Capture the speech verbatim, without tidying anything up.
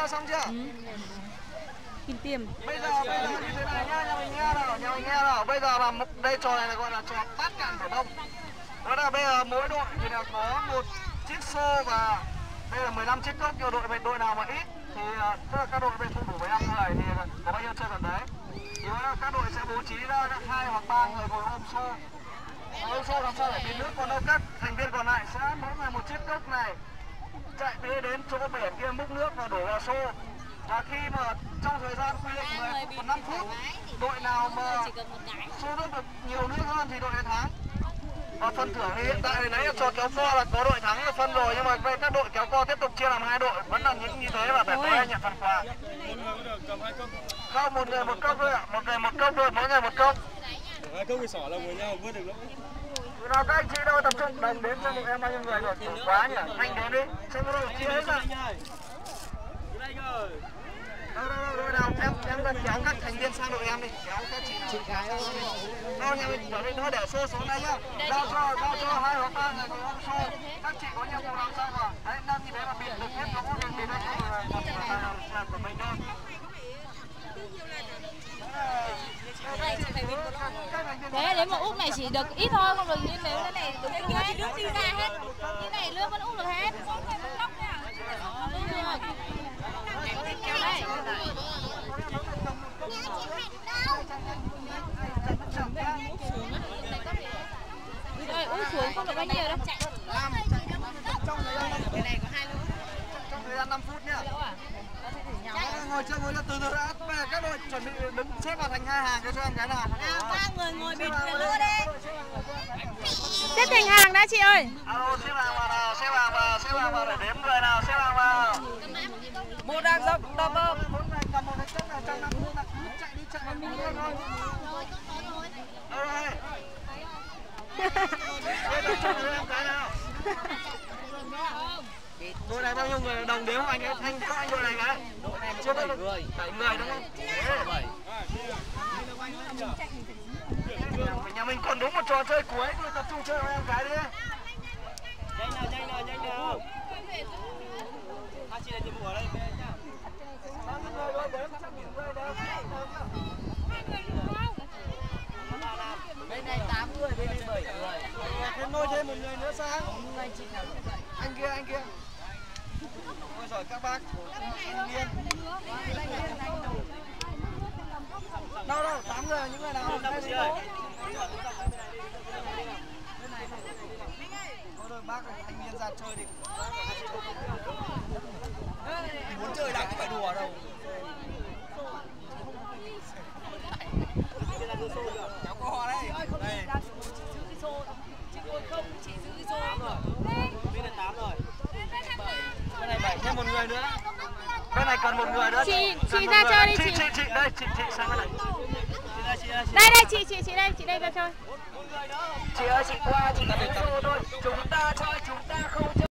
xong chưa? Ừ. Kim tiêm. Bây giờ bây giờ như thế này nhá, nhà mình nghe nào, nhà mình nghe nào. Bây giờ là đây trò này là gọi là trò bát cạn phổ thông. Đó là bây giờ mỗi đội thì là có một chiếc xô và đây là mười lăm chiếc cốc. Nhiều đội về đội nào mà ít thì tức là các đội về không đủ mười lăm người thì có bao nhiêu chơi gần đấy. Thì các đội sẽ bố trí ra hai hoặc ba người ngồi ôm xô. Ôm xô làm sao để pin nước, còn đâu các thành viên còn lại sẽ mỗi người một chiếc cốc này chạy tới đến chỗ biển kia múc nước và đổ vào xô. Và khi mà trong thời gian quy định mười còn năm phút, đội nào mà xô nước được nhiều nước hơn thì đội này thắng. Và phần thưởng thì hiện tại thì nãy cho kéo co là có đội thắng là phân rồi, nhưng mà về các đội kéo co tiếp tục chia làm hai đội vẫn là những như thế và để có ai nhận phần quà. Không, một người một cốc thôi ạ, một người một cốc thôi, mỗi người một cốc. Hai cốc thì xỏ là với nhau vớt được lắm. Nào các anh chị đâu tập trung đồng đến cho một em bao nhiêu người rồi, quá nhỉ, anh đến đi, xem có đội chia hết ra. Đâu đâu đâu nào, em em đang kéo các thành viên sang đội em đi, kéo các chị nào. Chị gái ơi. Đâu nhà mình ở đây nó để xô xuống đây nhá. Giao cho giao cho hai hoặc ba người cùng ôm xô. Các chị có nhiệm vụ làm sao mà. Đấy nâng như thế mà biển được hết nó cũng đừng đến đây là của mình thôi. Thế nếu mà úp này chỉ được ít thôi, không được như nếu thế này được nước hết, nước đi ra hết. Như này nước vẫn úp được hết. Đây. Rồi úp xuống không được bao nhiêu đâu. Trong thời gian cái này có hai lỗ. Trong thời gian năm phút nhá. Ngồi chưa ngồi từ từ đã. Bây giờ các đội chuẩn bị đứng xếp vào thành hai hàng cho em cái nào. Ba người ngồi bịt cái lỗ đi. Xếp thành hàng đã chị ơi. Alo, xếp hàng vào nào, xếp hàng vào, xếp hàng vào để đếm người nào, xếp hàng vào. Một đang dốc, đâm ôm. Bốn người cầm một cái cốc nào trong năm phút là cứ chạy đi chạy mình đi thôi. Đâu đây? Đây là cho em cái nào. Đội này bao nhiêu người đồng đếm anh ấy, anh có anh đội này cái. Đội này chưa bảy người, bảy người đúng không? bảy. Nhà mình còn đúng một trò chơi cuối, tôi tập trung chơi với em cái đi. Nhanh nào, nhanh nào, nhanh nào. Hai chị là nhiệm vụ ở đây nhá. Bao nhiêu người rồi, đếm trăm nghìn người đếm. Bên này tám người, bên này bảy người. Thêm nôi thêm một người nữa sang. Anh kia, anh kia. Ôi giời các bác, anh Liên. Đâu đâu, tám người, những người nào đây đi đâu. Thôi thôi bác, anh Liên ra chơi đi. Muốn chơi đã phải đùa đâu. Cháu co đấy. Đây. Chị giữ cái xô rồi. Bên này tám rồi. Bên này bảy thêm một người nữa. Bên này cần một người nữa. Chị chị ra chơi đi chị. Chị chị đây, chị chị sang bên này. Đây đây chị chị chị đây, chị đây ra chơi. Chị ơi chị qua chị đánh xô thôi. Chúng ta chơi chúng ta không